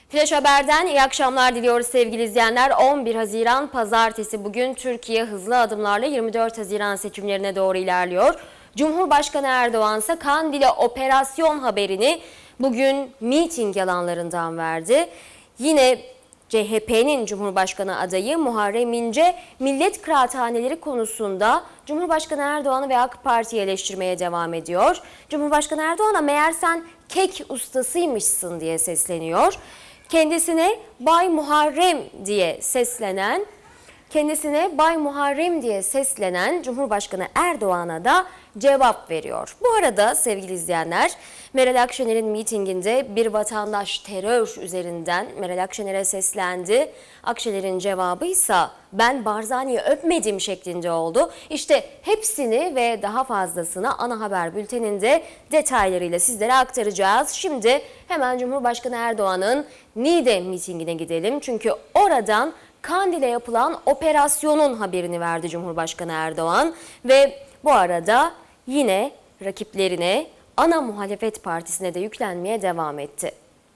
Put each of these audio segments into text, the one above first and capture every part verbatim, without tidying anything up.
Flash Haber'den iyi akşamlar diliyoruz sevgili izleyenler. on bir Haziran Pazartesi, bugün Türkiye hızlı adımlarla yirmi dört Haziran seçimlerine doğru ilerliyor. Cumhurbaşkanı Erdoğan ise Kandil'e operasyon haberini bugün miting alanlarından verdi. Yine C H P'nin Cumhurbaşkanı adayı Muharrem İnce, millet kıraathaneleri konusunda Cumhurbaşkanı Erdoğan'ı ve AK Parti'yi eleştirmeye devam ediyor. Cumhurbaşkanı Erdoğan'a meğer sen kek ustasıymışsın diye sesleniyor. Kendisine Bay Muharrem diye seslenen, kendisine Bay Muharrem diye seslenen Cumhurbaşkanı Erdoğan'a da cevap veriyor. Bu arada sevgili izleyenler, Meral Akşener'in mitinginde bir vatandaş terör üzerinden Meral Akşener'e seslendi. Akşener'in cevabı ise ben Barzani'yi öpmedim şeklinde oldu. İşte hepsini ve daha fazlasını ana haber bülteninde detaylarıyla sizlere aktaracağız. Şimdi hemen Cumhurbaşkanı Erdoğan'ın Niğde mitingine gidelim. Çünkü oradan Kandil'e yapılan operasyonun haberini verdi Cumhurbaşkanı Erdoğan ve bu arada yine rakiplerine, ana muhalefet partisine de yüklenmeye devam etti.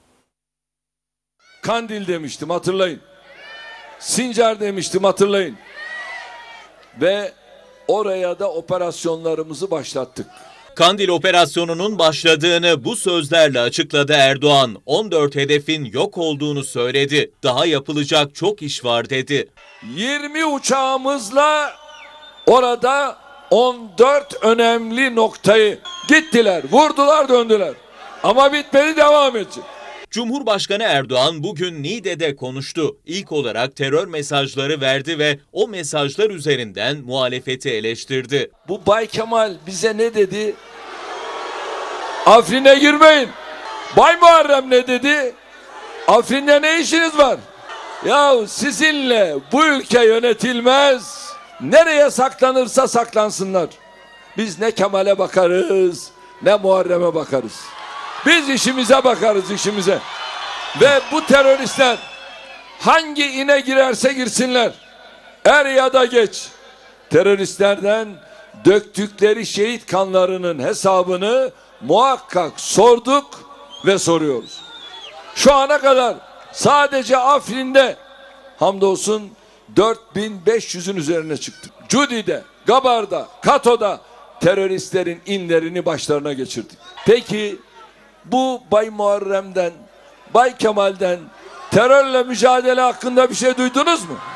Kandil demiştim, hatırlayın. Sincar demiştim, hatırlayın. Ve oraya da operasyonlarımızı başlattık. Kandil operasyonunun başladığını bu sözlerle açıkladı Erdoğan. on dört hedefin yok olduğunu söyledi. Daha yapılacak çok iş var dedi. yirmi uçağımızla orada on dört önemli noktayı gittiler, vurdular, döndüler. Ama bitmedi, devam edecek. Cumhurbaşkanı Erdoğan bugün Niğde'de konuştu. İlk olarak terör mesajları verdi ve o mesajlar üzerinden muhalefeti eleştirdi. Bu Bay Kemal bize ne dedi? Afrin'e girmeyin. Bay Muharrem ne dedi? Afrin'de ne işiniz var? Ya sizinle bu ülke yönetilmez. Nereye saklanırsa saklansınlar. Biz ne Kemal'e bakarız, ne Muharrem'e bakarız. Biz işimize bakarız, işimize. Ve bu teröristler hangi ine girerse girsinler, er ya da geç, teröristlerden döktükleri şehit kanlarının hesabını muhakkak sorduk ve soruyoruz. Şu ana kadar sadece Afrin'de hamdolsun dört bin beş yüzün üzerine çıktık. Cudi'de, Gabar'da, Kato'da teröristlerin inlerini başlarına geçirdik. Peki bu Bay Muharrem'den, Bay Kemal'den terörle mücadele hakkında bir şey duydunuz mu?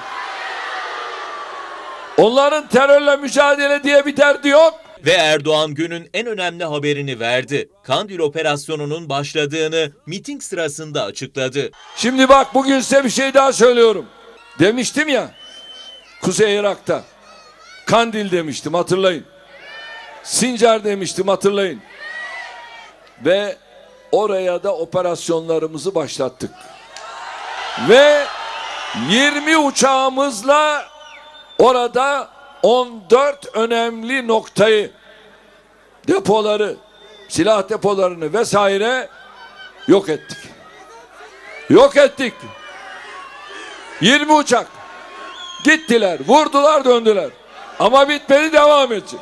Onların terörle mücadele diye bir derdi yok. Ve Erdoğan günün en önemli haberini verdi. Kandil operasyonunun başladığını miting sırasında açıkladı. Şimdi bak, bugün size bir şey daha söylüyorum. Demiştim ya, Kuzey Irak'ta Kandil demiştim, hatırlayın. Sincar demiştim, hatırlayın. Ve oraya da operasyonlarımızı başlattık. Ve yirmi uçağımızla orada on dört önemli noktayı, depoları, silah depolarını vesaire yok ettik. Yok ettik. yirmi uçak gittiler, vurdular, döndüler. Ama bitmedi, devam edecek.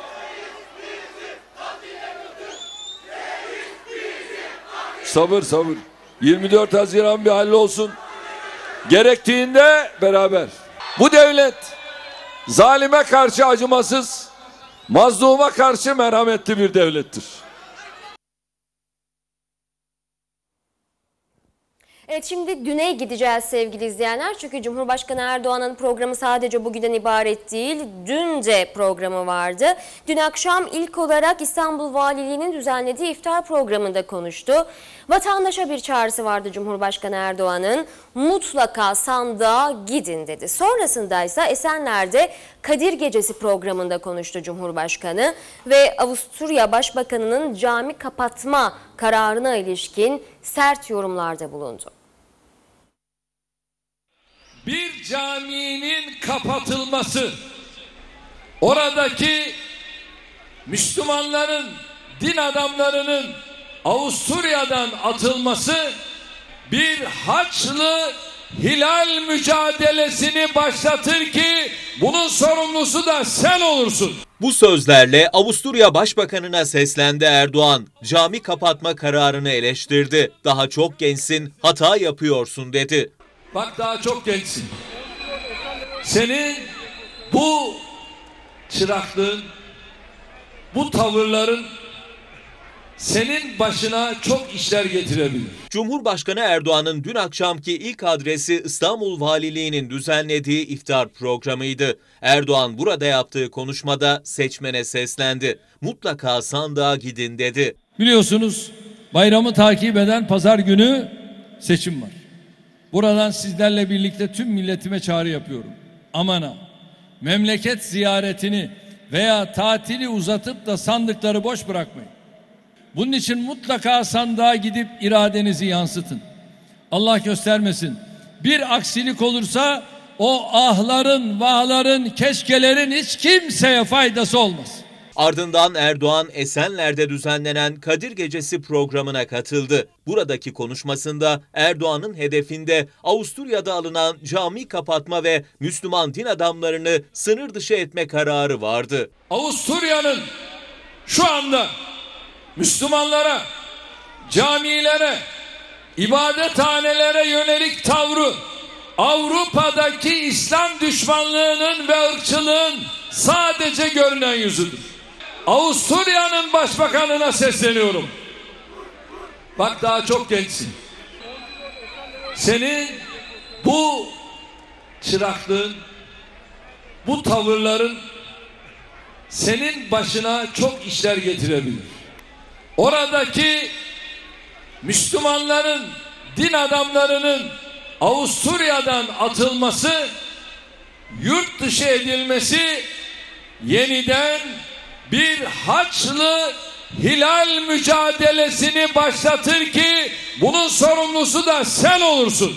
Sabır sabır. yirmi dört Haziran bir hallolsun. Gerektiğinde beraber. Bu devlet zalime karşı acımasız, mazluma karşı merhametli bir devlettir. Evet, şimdi düne gideceğiz sevgili izleyenler. Çünkü Cumhurbaşkanı Erdoğan'ın programı sadece bugünden ibaret değil. Dün de programı vardı. Dün akşam ilk olarak İstanbul Valiliği'nin düzenlediği iftar programında konuştu. Vatandaşa bir çağrısı vardı Cumhurbaşkanı Erdoğan'ın. Mutlaka sandığa gidin dedi. Sonrasında ise Esenler'de Kadir Gecesi programında konuştu Cumhurbaşkanı ve Avusturya Başbakanı'nın cami kapatma kararına ilişkin sert yorumlarda bulundu. Bir caminin kapatılması, oradaki Müslümanların, din adamlarının Avusturya'dan atılması bir Haçlı hilal mücadelesini başlatır ki bunun sorumlusu da sen olursun. Bu sözlerle Avusturya Başbakanı'na seslendi Erdoğan. Cami kapatma kararını eleştirdi. Daha çok gençsin, hata yapıyorsun dedi. Bak daha çok gençsin. Senin bu çıraklığın, bu tavırların senin başına çok işler getirebilir. Cumhurbaşkanı Erdoğan'ın dün akşamki ilk adresi İstanbul Valiliği'nin düzenlediği iftar programıydı. Erdoğan burada yaptığı konuşmada seçmene seslendi. Mutlaka sandığa gidin dedi. Biliyorsunuz bayramı takip eden pazar günü seçim var. Buradan sizlerle birlikte tüm milletime çağrı yapıyorum. Aman ha, memleket ziyaretini veya tatili uzatıp da sandıkları boş bırakmayın. Bunun için mutlaka sandığa gidip iradenizi yansıtın. Allah göstermesin. Bir aksilik olursa o ahların, vahların, keşkelerin hiç kimseye faydası olmaz. Ardından Erdoğan Esenler'de düzenlenen Kadir Gecesi programına katıldı. Buradaki konuşmasında Erdoğan'ın hedefinde Avusturya'da alınan cami kapatma ve Müslüman din adamlarını sınır dışı etme kararı vardı. Avusturya'nın şu anda Müslümanlara, camilere, ibadethanelere yönelik tavrı Avrupa'daki İslam düşmanlığının ve ırkçılığın sadece görünen yüzüdür. Avusturya'nın başbakanına sesleniyorum. Bak daha çok gençsin. Senin bu çıraklığın, bu tavırların senin başına çok işler getirebilir. Oradaki Müslümanların, din adamlarının Avusturya'dan atılması, yurt dışı edilmesi yeniden bir Haçlı Hilal mücadelesini başlatır ki bunun sorumlusu da sen olursun.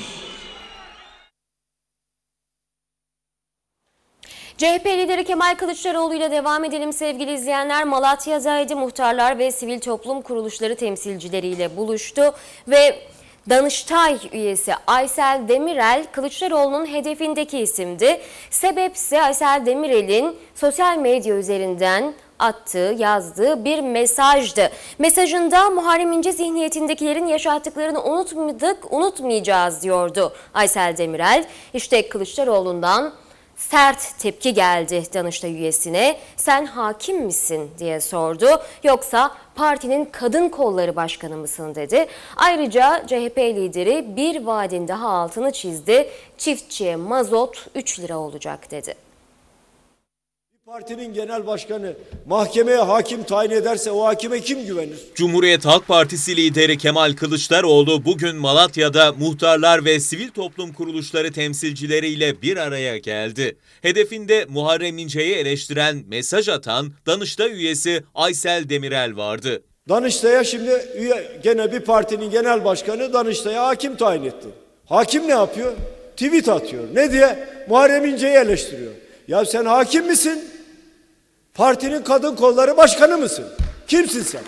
C H P lideri Kemal Kılıçdaroğlu ile devam edelim sevgili izleyenler. Malatya'daydı, muhtarlar ve sivil toplum kuruluşları temsilcileriyle buluştu ve Danıştay üyesi Aysel Demirel Kılıçdaroğlu'nun hedefindeki isimdi. Sebepse Aysel Demirel'in sosyal medya üzerinden attığı, yazdığı bir mesajdı. Mesajında Muharrem İnce zihniyetindekilerin yaşattıklarını unutmadık, unutmayacağız diyordu Aysel Demirel. İşte Kılıçdaroğlu'ndan sert tepki geldi Danıştay üyesine. Sen hakim misin diye sordu. Yoksa partinin kadın kolları başkanı mısın dedi. Ayrıca C H P lideri bir vaadin daha altını çizdi. Çiftçiye mazot üç lira olacak dedi. Partinin genel başkanı mahkemeye hakim tayin ederse o hakime kim güvenir? Cumhuriyet Halk Partisi lideri Kemal Kılıçdaroğlu bugün Malatya'da muhtarlar ve sivil toplum kuruluşları temsilcileriyle bir araya geldi. Hedefinde Muharrem İnce'yi eleştiren, mesaj atan Danıştay üyesi Aysel Demirel vardı. Danıştay'a şimdi üye, gene bir partinin genel başkanı Danıştay'a hakim tayin etti. Hakim ne yapıyor? Tweet atıyor. Ne diye? Muharrem İnce'yi eleştiriyor. Ya sen hakim misin? Partinin kadın kolları başkanı mısın? Kimsin sen?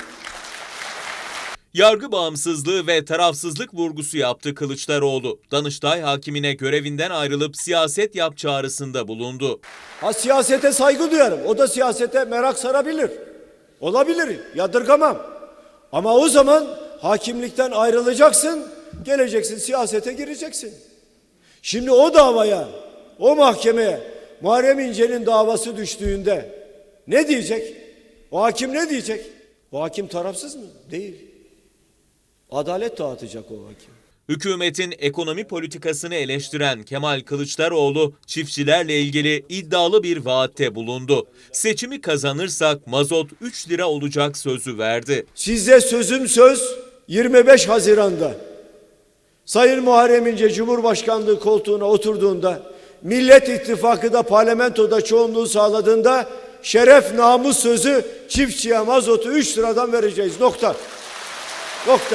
Yargı bağımsızlığı ve tarafsızlık vurgusu yaptı Kılıçdaroğlu. Danıştay hakimine görevinden ayrılıp siyaset yap çağrısında bulundu. Ha, siyasete saygı duyarım. O da siyasete merak sarabilir. Olabilir. Yadırgamam. Ama o zaman hakimlikten ayrılacaksın, geleceksin siyasete gireceksin. Şimdi o davaya, o mahkemeye Muharrem İnce'nin davası düştüğünde ne diyecek? O hakim ne diyecek? O hakim tarafsız mı? Değil. Adalet dağıtacak o hakim. Hükümetin ekonomi politikasını eleştiren Kemal Kılıçdaroğlu çiftçilerle ilgili iddialı bir vaatte bulundu. Seçimi kazanırsak mazot üç lira olacak sözü verdi. Size sözüm söz yirmi beş Haziran'da Sayın Muharrem İnce Cumhurbaşkanlığı koltuğuna oturduğunda, Millet İttifakı da parlamentoda çoğunluğu sağladığında şeref namus sözü çiftçiye mazotu üç liradan vereceğiz. Nokta. Nokta.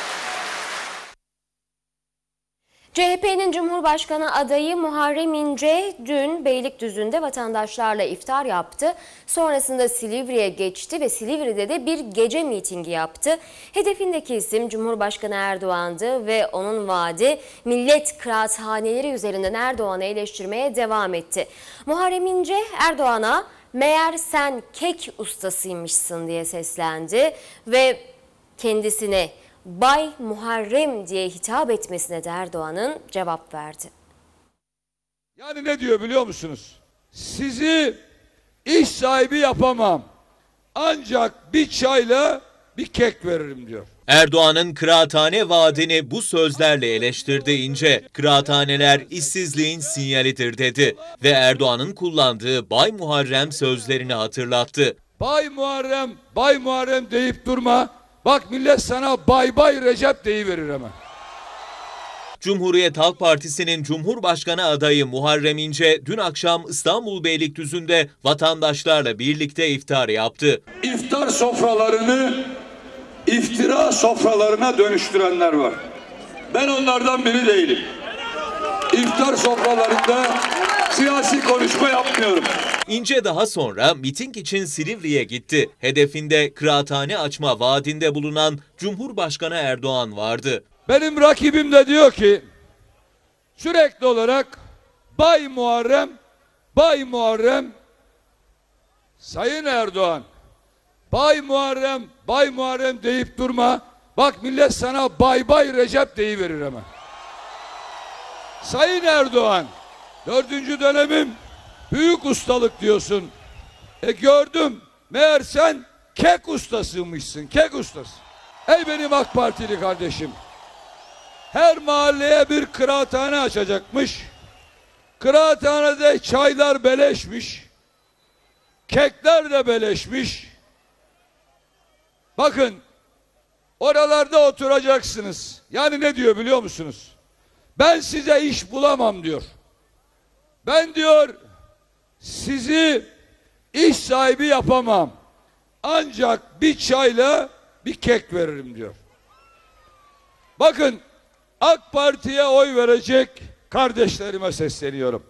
C H P'nin Cumhurbaşkanı adayı Muharrem İnce dün Beylikdüzü'nde vatandaşlarla iftar yaptı. Sonrasında Silivri'ye geçti ve Silivri'de de bir gece mitingi yaptı. Hedefindeki isim Cumhurbaşkanı Erdoğan'dı ve onun vaadi millet kıraathaneleri üzerinden Erdoğan'ı eleştirmeye devam etti. Muharrem İnce Erdoğan'a meğer sen kek ustasıymışsın diye seslendi ve kendisine Bay Muharrem diye hitap etmesine de Erdoğan'ın cevap verdi. Yani ne diyor biliyor musunuz? Sizi iş sahibi yapamam. Ancak bir çayla bir kek veririm diyor. Erdoğan'ın kıraathane vaadini bu sözlerle eleştirdi İnce. Kıraathaneler işsizliğin sinyalidir dedi ve Erdoğan'ın kullandığı Bay Muharrem sözlerini hatırlattı. Bay Muharrem, Bay Muharrem deyip durma. Bak millet sana Bay Bay Recep deyiverir hemen. Cumhuriyet Halk Partisi'nin Cumhurbaşkanı adayı Muharrem İnce dün akşam İstanbul Beylikdüzü'nde vatandaşlarla birlikte iftar yaptı. İftar sofralarını iftira sofralarına dönüştürenler var. Ben onlardan biri değilim. İftar sofralarında siyasi konuşma yapmıyorum. İnce daha sonra miting için Silivri'ye gitti. Hedefinde kıraathane açma vaadinde bulunan Cumhurbaşkanı Erdoğan vardı. Benim rakibim de diyor ki sürekli olarak Bay Muharrem, Bay Muharrem, Sayın Erdoğan, Bay Muharrem, Bay Muharrem deyip durma. Bak millet sana Bay Bay Recep deyiverir hemen. Sayın Erdoğan, dördüncü dönemim büyük ustalık diyorsun. E gördüm, meğer sen kek ustasıymışsın, kek ustası. Ey benim AK Partili kardeşim. Her mahalleye bir kıraathane açacakmış. Kıraathanede çaylar beleşmiş. Kekler de beleşmiş. Bakın oralarda oturacaksınız. Yani ne diyor biliyor musunuz? Ben size iş bulamam diyor. Ben diyor sizi iş sahibi yapamam. Ancak bir çayla bir kek veririm diyor. Bakın AK Parti'ye oy verecek kardeşlerime sesleniyorum.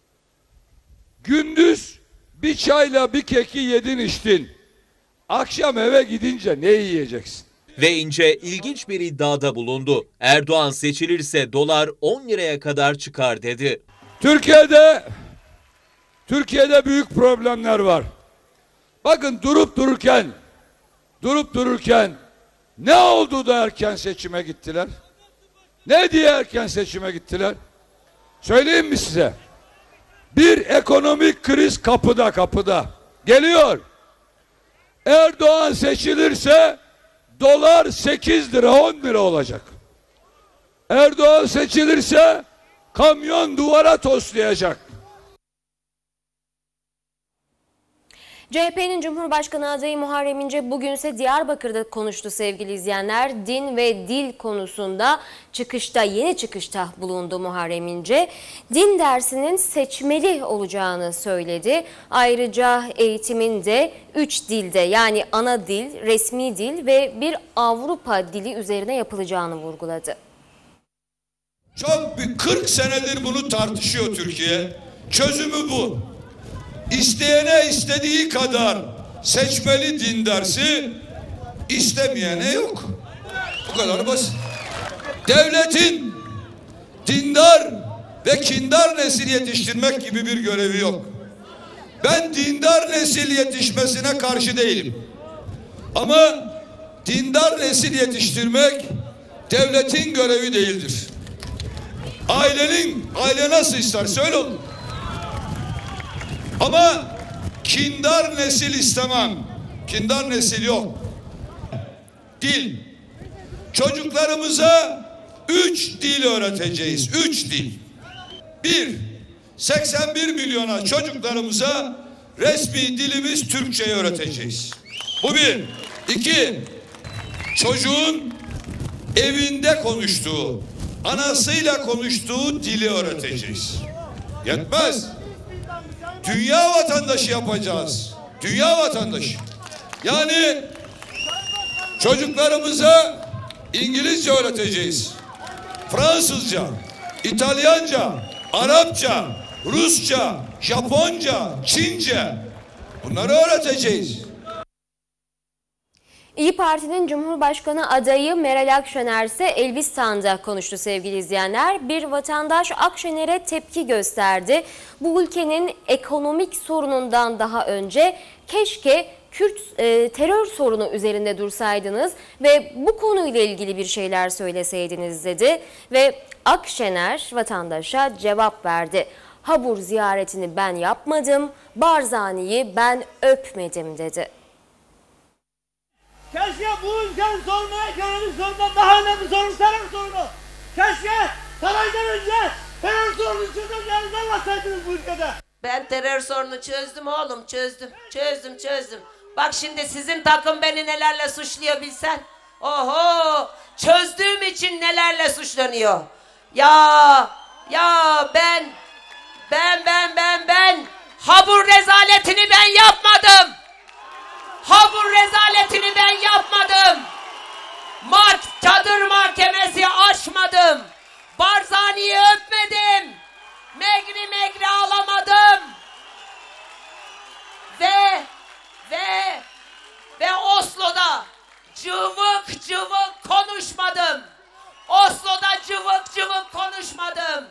Gündüz bir çayla bir keki yedin içtin. Akşam eve gidince ne yiyeceksin? Ve İnce ilginç bir iddiada bulundu. Erdoğan seçilirse dolar on liraya kadar çıkar dedi. Türkiye'de Türkiye'de büyük problemler var. Bakın durup dururken durup dururken ne oldu da erken seçime gittiler? Ne diye erken seçime gittiler? Söyleyeyim mi size? Bir ekonomik kriz kapıda kapıda. Geliyor. Erdoğan seçilirse dolar sekiz lira on lira olacak. Erdoğan seçilirse kamyon duvara toslayacak. C H P'nin Cumhurbaşkanı adayı Muharrem İnce bugünse Diyarbakır'da konuştu sevgili izleyenler. Din ve dil konusunda çıkışta, yeni çıkışta bulundu Muharrem İnce. Din dersinin seçmeli olacağını söyledi. Ayrıca eğitimin de üç dilde yani ana dil, resmi dil ve bir Avrupa dili üzerine yapılacağını vurguladı. Çok bir kırk senedir bunu tartışıyor Türkiye. Çözümü bu. İsteyene istediği kadar seçmeli din dersi, istemeyene yok. Bu kadar basit. Devletin dindar ve kindar nesil yetiştirmek gibi bir görevi yok. Ben dindar nesil yetişmesine karşı değilim. Ama dindar nesil yetiştirmek devletin görevi değildir. Ailenin, aile nasıl isterse öyle olur. Ama kindar nesil istemem. Kindar nesil yok. Dil. Çocuklarımıza üç dil öğreteceğiz. Üç dil. Bir, seksen bir milyona çocuklarımıza resmi dilimiz Türkçe'yi öğreteceğiz. Bu bir. İki, çocuğun evinde konuştuğu, anasıyla konuştuğu dili öğreteceğiz. Yetmez. Dünya vatandaşı yapacağız. Dünya vatandaşı. Yani çocuklarımıza İngilizce öğreteceğiz. Fransızca, İtalyanca, Arapça, Rusça, Japonca, Çince. Bunları öğreteceğiz. İYİ Parti'nin Cumhurbaşkanı adayı Meral Akşener ise Elbistan'da konuştu sevgili izleyenler. Bir vatandaş Akşener'e tepki gösterdi. Bu ülkenin ekonomik sorunundan daha önce keşke Kürt e, terör sorunu üzerinde dursaydınız ve bu konuyla ilgili bir şeyler söyleseydiniz dedi. Ve Akşener vatandaşa cevap verdi. Habur ziyaretini ben yapmadım, Barzani'yi ben öpmedim dedi. Keşke bu ülkenin sorunu ekonomik sorundan daha önemli sorun terör sorunu. Keşke saraydan önce terör sorunu çözümlerinize baksaydınız bu ülkede. Ben terör sorunu çözdüm oğlum, çözdüm, çözdüm, çözdüm. Bak şimdi sizin takım beni nelerle suçluyor bilsen. Oho, çözdüğüm için nelerle suçlanıyor. Ya, ya ben, ben, ben, ben, ben Habur rezaletini ben yapmadım. Habur rezaletini ben yapmadım. Mark, çadır mahkemesi açmadım. Barzani'yi öpmedim. Megri megri ağlamadım. Ve, ve, ve Oslo'da cıvık cıvık konuşmadım. Oslo'da cıvık cıvık konuşmadım.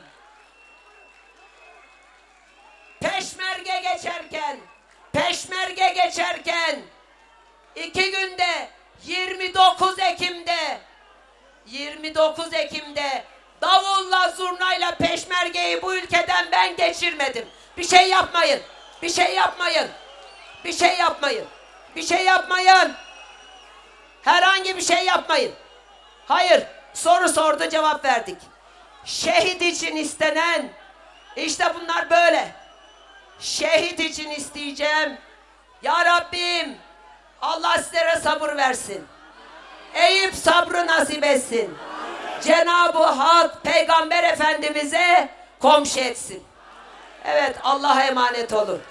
Peşmerge geçerken, peşmerge geçerken, iki günde yirmi dokuz Ekim'de, yirmi dokuz Ekim'de davulla zurnayla peşmergeyi bu ülkeden ben geçirmedim. Bir şey yapmayın, bir şey yapmayın, bir şey yapmayın, bir şey yapmayın. Herhangi bir şey yapmayın. Hayır, soru sordu cevap verdik. Şehit için istenen, işte bunlar böyle. Şehit için isteyeceğim. Ya Rabbim, Allah sizlere sabır versin. Eyüp sabrı nasip etsin. Cenab-ı Hak Peygamber Efendimiz'e komşu etsin. Evet, Allah'a emanet olun.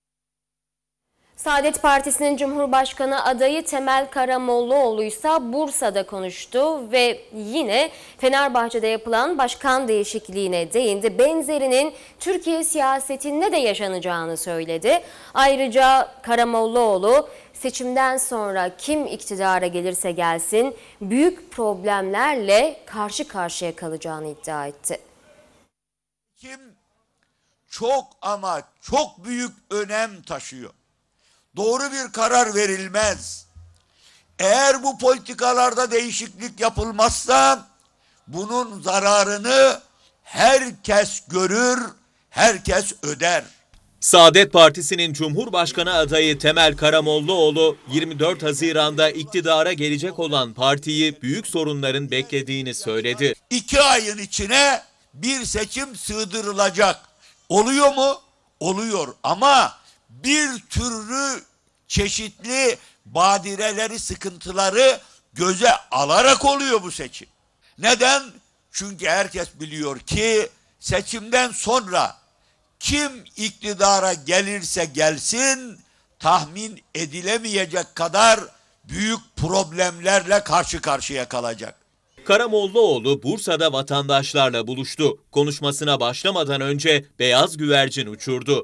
Saadet Partisi'nin Cumhurbaşkanı adayı Temel Karamollaoğlu ise Bursa'da konuştu ve yine Fenerbahçe'de yapılan başkan değişikliğine değindi. Benzerinin Türkiye siyasetinde de yaşanacağını söyledi. Ayrıca Karamollaoğlu seçimden sonra kim iktidara gelirse gelsin büyük problemlerle karşı karşıya kalacağını iddia etti. Kim çok ama çok büyük önem taşıyor. Doğru bir karar verilmez. Eğer bu politikalarda değişiklik yapılmazsa bunun zararını herkes görür, herkes öder. Saadet Partisi'nin Cumhurbaşkanı adayı Temel Karamollaoğlu yirmi dört Haziran'da iktidara gelecek olan partiyi büyük sorunların beklediğini söyledi. İki ayın içine bir seçim sığdırılacak. Oluyor mu? Oluyor ama bir türlü çeşitli badireleri, sıkıntıları göze alarak oluyor bu seçim. Neden? Çünkü herkes biliyor ki seçimden sonra kim iktidara gelirse gelsin tahmin edilemeyecek kadar büyük problemlerle karşı karşıya kalacak. Karamollaoğlu Bursa'da vatandaşlarla buluştu. Konuşmasına başlamadan önce beyaz güvercin uçurdu.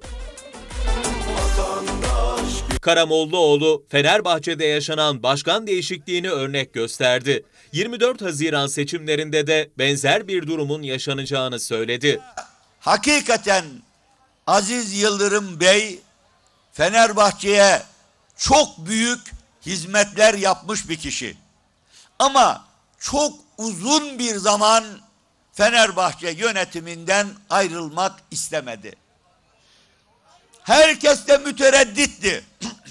Karamollaoğlu Fenerbahçe'de yaşanan başkan değişikliğini örnek gösterdi. yirmi dört Haziran seçimlerinde de benzer bir durumun yaşanacağını söyledi. Hakikaten Aziz Yıldırım Bey Fenerbahçe'ye çok büyük hizmetler yapmış bir kişi. Ama çok uzun bir zaman Fenerbahçe yönetiminden ayrılmak istemedi. Herkes de müteredditti.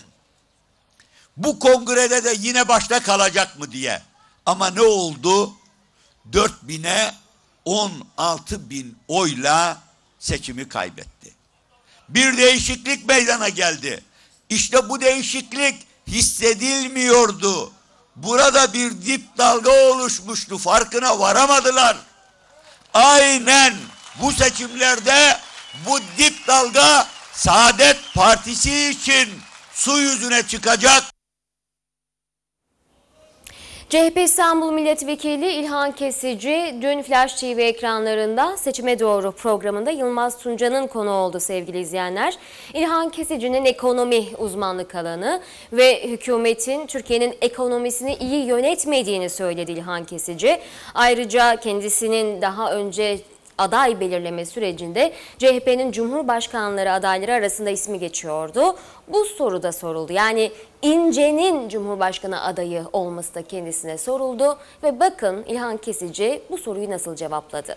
Bu kongrede de yine başta kalacak mı diye. Ama ne oldu? dört bine on altı bin oyla seçimi kaybetti. Bir değişiklik meydana geldi. İşte bu değişiklik hissedilmiyordu. Burada bir dip dalga oluşmuştu. Farkına varamadılar. Aynen bu seçimlerde bu dip dalga Saadet Partisi için su yüzüne çıkacak. C H P İstanbul Milletvekili İlhan Kesici dün Flash T V ekranlarında Seçime Doğru programında Yılmaz Tunca'nın konu oldu sevgili izleyenler. İlhan Kesici'nin ekonomi uzmanlık alanı ve hükümetin Türkiye'nin ekonomisini iyi yönetmediğini söyledi İlhan Kesici. Ayrıca kendisinin daha önce aday belirleme sürecinde C H P'nin Cumhurbaşkanları adayları arasında ismi geçiyordu. Bu soru da soruldu. Yani İnce'nin Cumhurbaşkanı adayı olması da kendisine soruldu ve bakın İlhan Kesici bu soruyu nasıl cevapladı.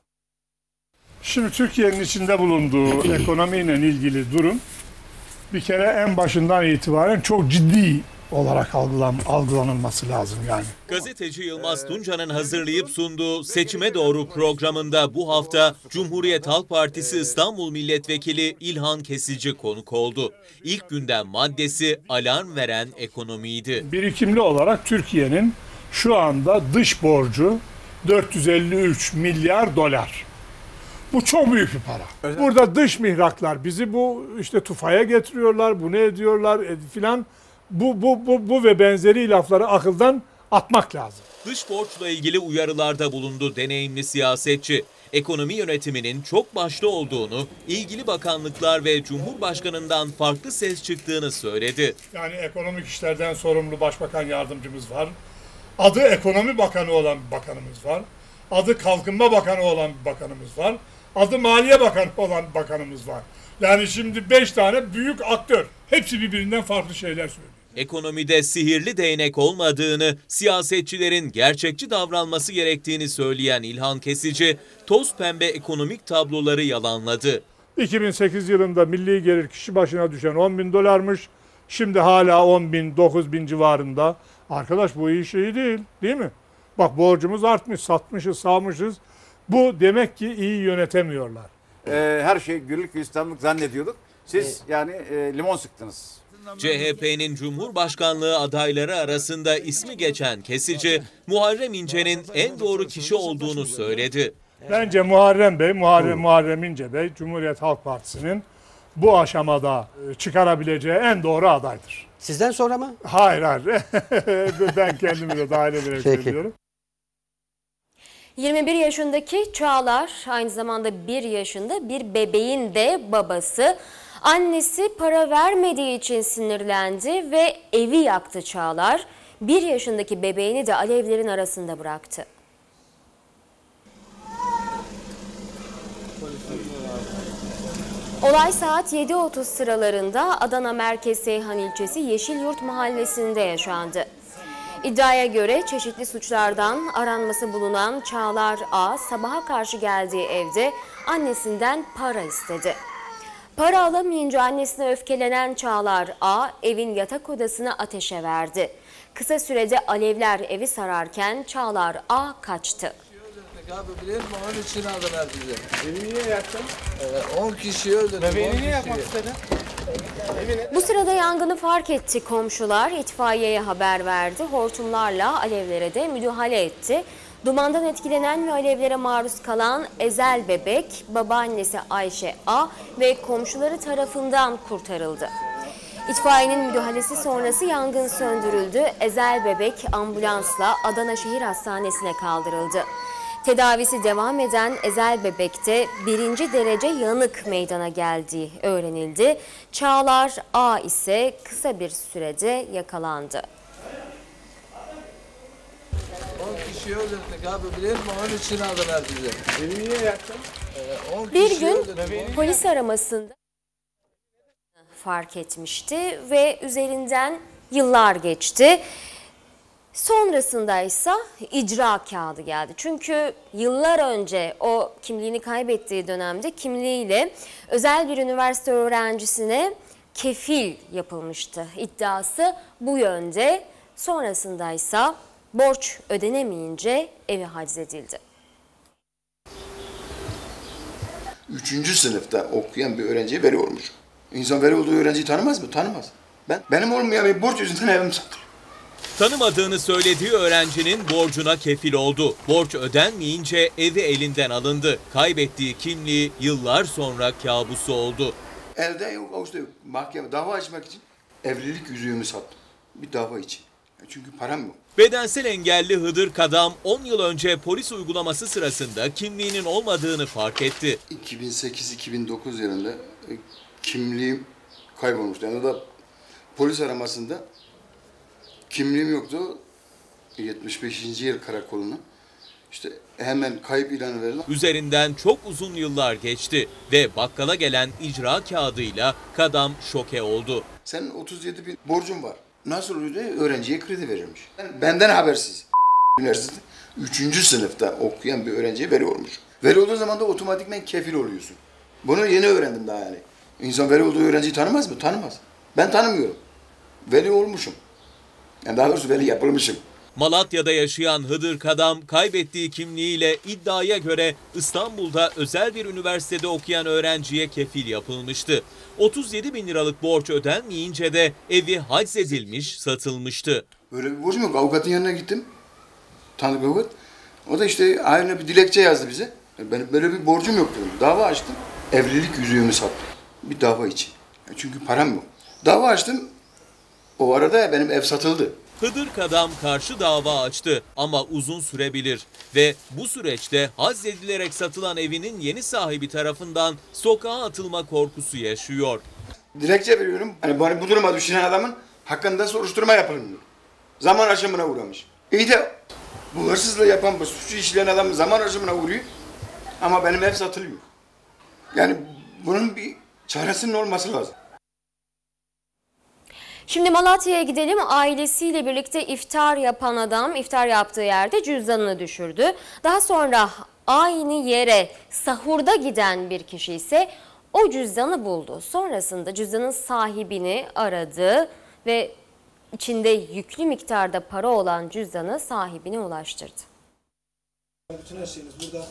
Şimdi Türkiye'nin içinde bulunduğu ekonomiyle ilgili durum bir kere en başından itibaren çok ciddi olarak algılan, algılanılması lazım yani. Gazeteci Yılmaz Tunca'nın hazırlayıp sunduğu Seçime Doğru programında bu hafta Cumhuriyet Halk Partisi İstanbul Milletvekili İlhan Kesici konuk oldu. İlk gündem maddesi alarm veren ekonomiydi. Birikimli olarak Türkiye'nin şu anda dış borcu dört yüz elli üç milyar dolar. Bu çok büyük bir para. Burada dış mihraklar bizi bu işte tufaya getiriyorlar, bu ne ediyorlar e, filan. Bu, bu, bu, bu ve benzeri lafları akıldan atmak lazım. Dış borçla ilgili uyarılarda bulundu deneyimli siyasetçi. Ekonomi yönetiminin çok başlı olduğunu, ilgili bakanlıklar ve Cumhurbaşkanı'ndan farklı ses çıktığını söyledi. Yani ekonomik işlerden sorumlu başbakan yardımcımız var. Adı ekonomi bakanı olan bir bakanımız var. Adı kalkınma bakanı olan bir bakanımız var. Adı maliye bakanı olan bir bakanımız var. Yani şimdi beş tane büyük aktör. Hepsi birbirinden farklı şeyler söylüyor. Ekonomide sihirli değnek olmadığını, siyasetçilerin gerçekçi davranması gerektiğini söyleyen İlhan Kesici, toz pembe ekonomik tabloları yalanladı. iki bin sekiz yılında milli gelir kişi başına düşen on bin dolarmış. Şimdi hala on bin, dokuz bin civarında. Arkadaş bu iyi şey değil, değil mi? Bak borcumuz artmış, satmışız, sağmışız. Bu demek ki iyi yönetemiyorlar. Ee, her şey güllük gülistanlık zannediyorduk. Siz yani e, limon sıktınız. C H P'nin Cumhurbaşkanlığı adayları arasında ismi geçen Kesici, Muharrem İnce'nin en doğru kişi olduğunu söyledi. Bence Muharrem Bey, Muharrem, Muharrem İnce Bey, Cumhuriyet Halk Partisi'nin bu aşamada çıkarabileceği en doğru adaydır. Sizden sonra mı? Hayır, hayır. Ben kendimi de dahil ederek söylüyorum. yirmi bir yaşındaki Çağlar aynı zamanda bir yaşında bir bebeğin de babası. Annesi para vermediği için sinirlendi ve evi yaktı Çağlar. Bir yaşındaki bebeğini de alevlerin arasında bıraktı. Olay saat yedi otuz sıralarında Adana Merkez Seyhan ilçesi Yeşilyurt mahallesinde yaşandı. İddiaya göre çeşitli suçlardan aranması bulunan Çağlar A. sabaha karşı geldiği evde annesinden para istedi. Para alamayınca annesine öfkelenen Çağlar A. evin yatak odasını ateşe verdi. Kısa sürede alevler evi sararken Çağlar A. kaçtı. Abi bilir mi? Onun için aldılar bize. Evi niye yaktın? Ee, on kişi öldürdü. Bebeğini niye yakmak istedin? Bu sırada yangını fark etti komşular. İtfaiyeye haber verdi. Hortumlarla alevlere de müdahale etti. Dumandan etkilenen ve alevlere maruz kalan Ezel bebek, babaannesi Ayşe A ve komşuları tarafından kurtarıldı. İtfaiyenin müdahalesi sonrası yangın söndürüldü. Ezel bebek ambulansla Adana Şehir Hastanesi'ne kaldırıldı. Tedavisi devam eden Ezel bebekte birinci derece yanık meydana geldiği öğrenildi. Çağlar A ise kısa bir sürede yakalandı. on kişi öldürdük abi bilir mi? Onun için aldılar bize. Evi niye yaktın? Ee, bir gün polis aramasında fark etmişti ve üzerinden yıllar geçti. Sonrasında ise icra kağıdı geldi. Çünkü yıllar önce o kimliğini kaybettiği dönemde kimliğiyle özel bir üniversite öğrencisine kefil yapılmıştı. İddiası bu yönde. Sonrasında ise borç ödenemeyince evi haczedildi. Üçüncü sınıfta okuyan bir öğrenciye veli olmuş. İnsan veli olduğu öğrenciyi tanımaz mı? Tanımaz. Ben, benim oğlum ya bir borç yüzünden evim satılıyor. Tanımadığını söylediği öğrencinin borcuna kefil oldu. Borç ödenmeyince evi elinden alındı. Kaybettiği kimliği yıllar sonra kabusu oldu. Elde yok, avuçta yok. Mahkeme dava açmak için evlilik yüzüğümü sattım. Bir dava için. Çünkü param yok. Bedensel engelli Hıdır Kadam on yıl önce polis uygulaması sırasında kimliğinin olmadığını fark etti. iki bin sekiz iki bin dokuz yılında kimliğim kaybolmuştu. Yani o da polis aramasında kimliğim yoktu. yetmiş beşinci yer karakoluna. İşte hemen kayıp ilanı verildi. Üzerinden çok uzun yıllar geçti ve bakkala gelen icra kağıdıyla Kadam şoke oldu. Senin otuz yedi bin borcun var. Nasıl oluyor diye öğrenciye kredi verilmiş. Benden habersiz. Üniversitede üçüncü sınıfta okuyan bir öğrenciye veli olmuş. Veli olduğu zaman da otomatikmen kefil oluyorsun. Bunu yeni öğrendim daha yani. İnsan veli olduğu öğrenciyi tanımaz mı? Tanımaz. Ben tanımıyorum. Veli olmuşum. Yani daha doğrusu veli yapılmışım. Malatya'da yaşayan Hıdır Kadam kaybettiği kimliğiyle iddiaya göre İstanbul'da özel bir üniversitede okuyan öğrenciye kefil yapılmıştı. otuz yedi bin liralık borç ödenmeyince de evi haczedilmiş, satılmıştı. Böyle bir borcum yok. Avukatın yanına gittim. Tanıdık avukat. O da işte ayrına bir dilekçe yazdı bize. Benim böyle bir borcum yok dedim. Dava açtım. Evlilik yüzüğümü sattım. Bir dava için. Çünkü param yok. Dava açtım. O arada benim ev satıldı. Hıdır Kadam karşı dava açtı ama uzun sürebilir ve bu süreçte haczedilerek satılan evinin yeni sahibi tarafından sokağa atılma korkusu yaşıyor. Dilekçe veriyorum. Hani bana bu duruma düşen adamın hakkında soruşturma yapılın diyor. Zaman aşımına uğramış. İyi de bu hırsızlığı yapan, bu suçu işleyen adam zaman aşımına uğruyor ama benim ev satılıyor. Yani bunun bir çaresinin olması lazım. Şimdi Malatya'ya gidelim. Ailesiyle birlikte iftar yapan adam iftar yaptığı yerde cüzdanını düşürdü. Daha sonra aynı yere sahurda giden bir kişi ise o cüzdanı buldu. Sonrasında cüzdanın sahibini aradı ve içinde yüklü miktarda para olan cüzdanı sahibine ulaştırdı. Bütün her şeyiniz burada.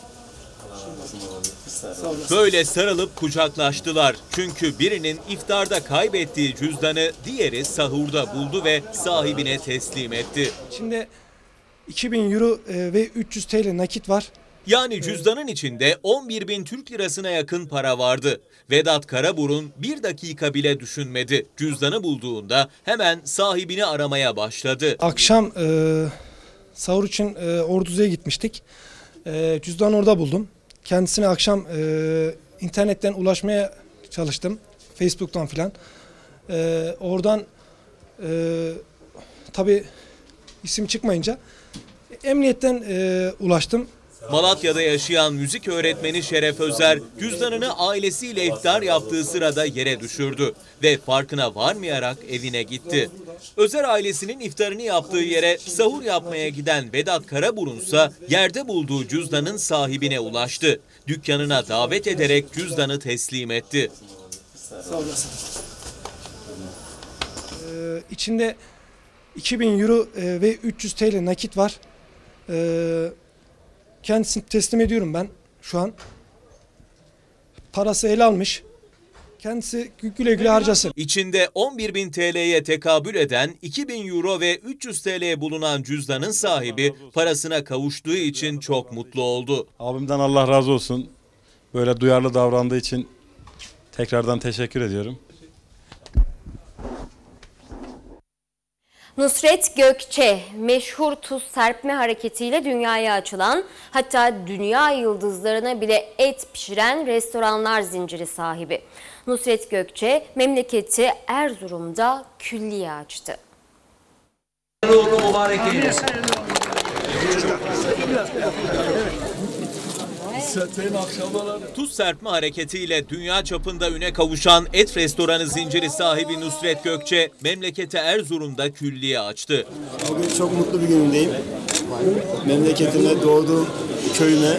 Böyle sarılıp kucaklaştılar. Çünkü birinin iftarda kaybettiği cüzdanı diğeri sahurda buldu ve sahibine teslim etti. Şimdi iki bin euro ve üç yüz TL nakit var. Yani cüzdanın içinde on bir bin Türk lirasına yakın para vardı. Vedat Karaburun bir dakika bile düşünmedi. Cüzdanı bulduğunda hemen sahibini aramaya başladı. Akşam e, sahur için e, Ordu'ya gitmiştik. E, cüzdanı orada buldum. Kendisine akşam e, internetten ulaşmaya çalıştım. Facebook'tan filan. E, oradan e, tabii isim çıkmayınca emniyetten e, ulaştım. Malatya'da yaşayan müzik öğretmeni Şeref Özer cüzdanını ailesiyle iftar yaptığı sırada yere düşürdü ve farkına varmayarak evine gitti. Özer ailesinin iftarını yaptığı yere sahur yapmaya giden Vedat Karaburun ise yerde bulduğu cüzdanın sahibine ulaştı. Dükkanına davet ederek cüzdanı teslim etti. Sağ olasın. Ee, içinde iki bin euro ve üç yüz TL nakit var. Ee, Kendisini teslim ediyorum ben şu an. Parası ele almış. Kendisi güle güle harcasın. İçinde on bir bin T L'ye tekabül eden iki bin euro ve üç yüz TL bulunan cüzdanın sahibi parasına kavuştuğu için çok mutlu oldu. Abimden Allah razı olsun. Böyle duyarlı davrandığı için tekrardan teşekkür ediyorum. Nusret Gökçe, meşhur tuz serpme hareketiyle dünyaya açılan, hatta dünya yıldızlarına bile et pişiren restoranlar zinciri sahibi. Nusret Gökçe, memleketi Erzurum'da külliye açtı. Ruhunu mübarek eylesin. Tuz serpme hareketiyle dünya çapında üne kavuşan et restoranı zinciri sahibi Nusret Gökçe, memleketi Erzurum'da külliye açtı. Bugün çok mutlu bir günümdeyim. Memleketime, doğduğum köyüme,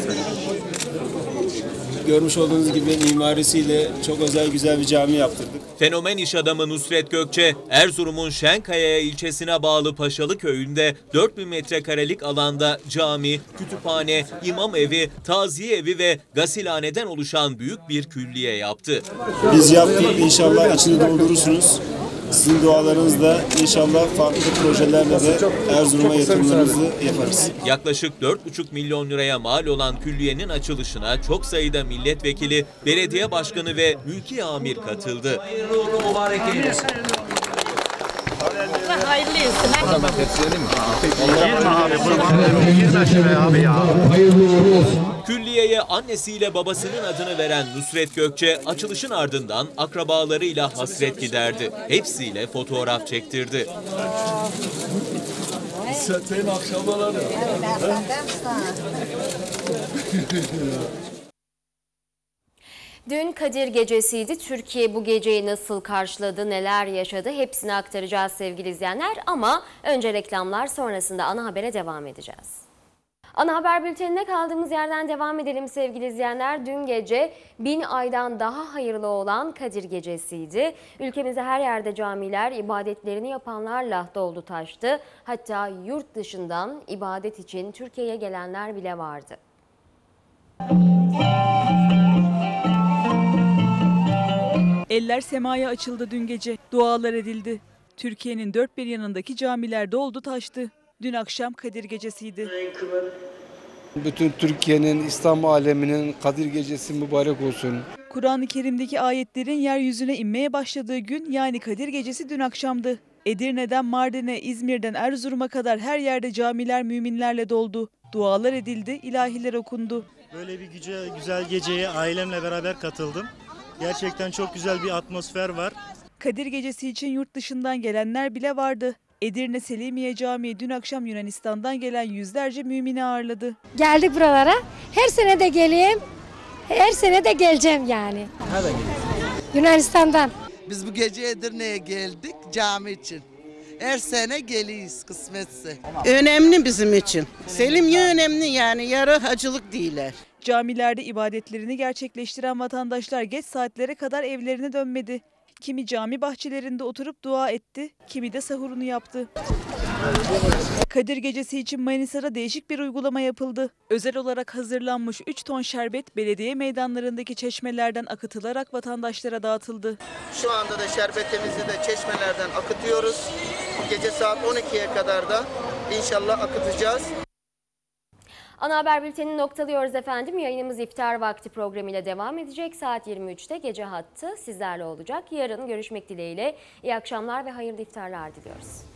görmüş olduğunuz gibi mimarisiyle çok özel güzel bir cami yaptırdık. Fenomen iş adamı Nusret Gökçe, Erzurum'un Şenkaya ilçesine bağlı Paşalı köyünde dört bin metrekarelik alanda cami, kütüphane, imam evi, taziye evi ve gasilhaneden oluşan büyük bir külliye yaptı. Biz yaptık, inşallah içini doldurursunuz. Sizin dualarınızla inşallah farklı projelerle de Erzurum'a yatırımlarımızı yaparız. Yaklaşık dört buçuk milyon liraya mal olan külliyenin açılışına çok sayıda milletvekili, belediye başkanı ve mülki amir katıldı. Ruhunu mübarek eylesin. Hayırlıyız. Ben tepsi vereyim mi? Girme abi, kurban girme şuraya abi ya. Külliyeye annesiyle babasının adını veren Nusret Gökçe açılışın ardından akrabalarıyla hasret giderdi. Hepsiyle fotoğraf çektirdi. Senin akşamları. Dün Kadir Gecesi'ydi. Türkiye bu geceyi nasıl karşıladı, neler yaşadı hepsini aktaracağız sevgili izleyenler. Ama önce reklamlar, sonrasında ana habere devam edeceğiz. Ana haber bültenine kaldığımız yerden devam edelim sevgili izleyenler. Dün gece bin aydan daha hayırlı olan Kadir Gecesi'ydi. Ülkemizde her yerde camiler ibadetlerini yapanlarla doldu taştı. Hatta yurt dışından ibadet için Türkiye'ye gelenler bile vardı. Eller semaya açıldı dün gece. Dualar edildi. Türkiye'nin dört bir yanındaki camiler doldu taştı. Dün akşam Kadir Gecesi'ydi. Bütün Türkiye'nin, İslam aleminin Kadir Gecesi mübarek olsun. Kur'an-ı Kerim'deki ayetlerin yeryüzüne inmeye başladığı gün, yani Kadir Gecesi dün akşamdı. Edirne'den Mardin'e, İzmir'den Erzurum'a kadar her yerde camiler müminlerle doldu. Dualar edildi, ilahiler okundu. Böyle bir güzel, güzel geceye ailemle beraber katıldım. Gerçekten çok güzel bir atmosfer var. Kadir Gecesi için yurt dışından gelenler bile vardı. Edirne Selimiye Camii dün akşam Yunanistan'dan gelen yüzlerce mümini ağırladı. Geldik buralara. Her sene de geleyim. Her sene de geleceğim yani. Nereden geliyorsun? Yunanistan'dan. Biz bu gece Edirne'ye geldik cami için. Her sene geliyiz kısmetse. Önemli bizim için. Selimiye önemli, yani yarı hacılık değiller. Camilerde ibadetlerini gerçekleştiren vatandaşlar geç saatlere kadar evlerine dönmedi. Kimi cami bahçelerinde oturup dua etti, kimi de sahurunu yaptı. Kadir Gecesi için Manisa'da değişik bir uygulama yapıldı. Özel olarak hazırlanmış üç ton şerbet belediye meydanlarındaki çeşmelerden akıtılarak vatandaşlara dağıtıldı. Şu anda da şerbetimizi de çeşmelerden akıtıyoruz. Gece saat on ikiye kadar da inşallah akıtacağız. Ana haber bültenini noktalıyoruz efendim. Yayınımız iftar vakti programıyla devam edecek. Saat yirmi üçte gece hattı sizlerle olacak. Yarın görüşmek dileğiyle. İyi akşamlar ve hayırlı iftarlar diliyoruz.